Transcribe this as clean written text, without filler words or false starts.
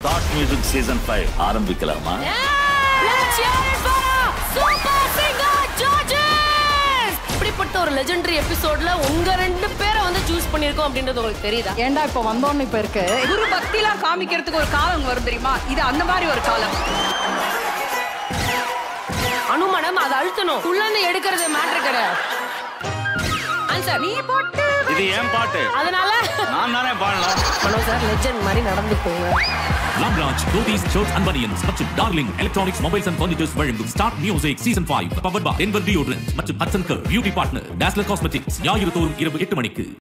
Start music season 5 ஆரம்பிக்கலாமா? இப்படிப்பட்ட ஒரு லெஜெண்டரி எபிசோட்ல உங்க ரெண்டு பேரை வந்து சூஸ் பண்ணிருக்கோம் அப்படின்றது உங்களுக்கு தெரியுதா? ஏன்டா இப்ப வந்தோன்னு இப்ப இருக்கு குரு பக்திலாம் காமிக்கிறதுக்கு ஒரு காலம் வரும் தெரியுமா? இது அந்த மாதிரி ஒரு காலம். அனுமனம் அதை அழுத்தணும். உள்ளன்னு எடுக்கிறது மேட்டர் கிடையாது. ஆன்சர் நீ போட்டு இது ஏன் பாட்டு, அதனால நான் தானே பாடலாம். மனோ சார் லெஜெண்ட் மாதிரி நடந்து போங்க. Lambraj Dhotis Shirts and Bunions மற்றும் Darling Electronics Mobiles and Furnitures வழங்கும் Start Music Season 5 powered by Denver Deodorant மற்றும் Hudson Curve Beauty Partner Dazzler Cosmetics ஞாயிறு தோறும் இரவு 8 மணிக்கு.